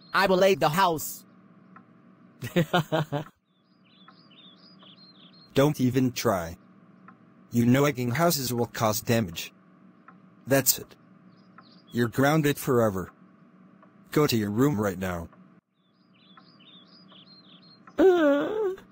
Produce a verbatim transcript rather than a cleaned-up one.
I will aid the house. Don't even try. You know egging houses will cause damage. That's it. You're grounded forever. Go to your room right now. Uh.